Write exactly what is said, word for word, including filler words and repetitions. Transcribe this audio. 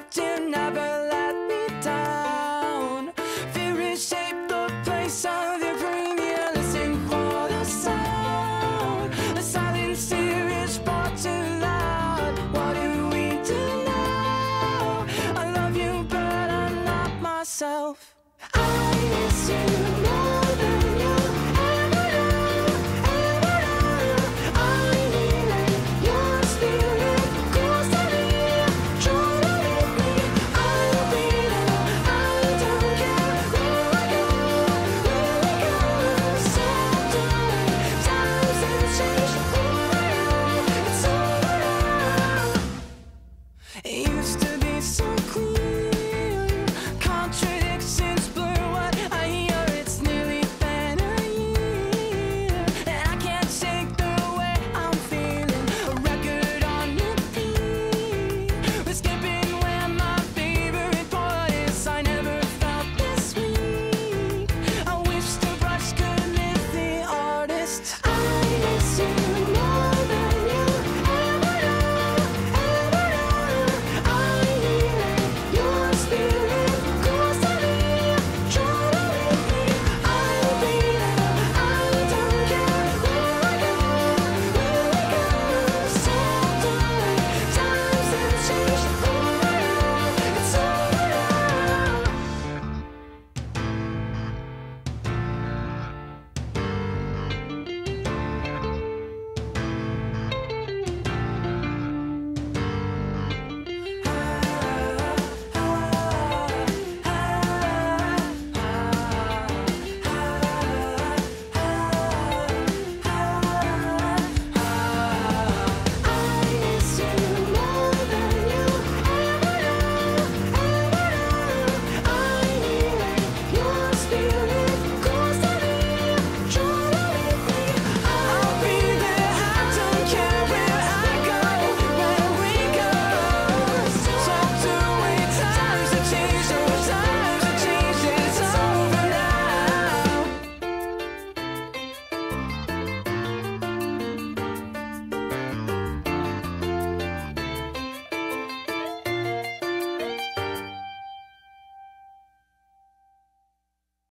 have to never let me down. Fear has shaped the place of your premium. Listen for the sound. The silence here is far too loud. What do we do now? I love you, but I'm not myself. I miss you more than you ever know, ever know. I'm healing your spirit close to me, try to make me. I'll be there, I don't care where I go, where we go. So darling, times have changed, who I am, it's over now. It used to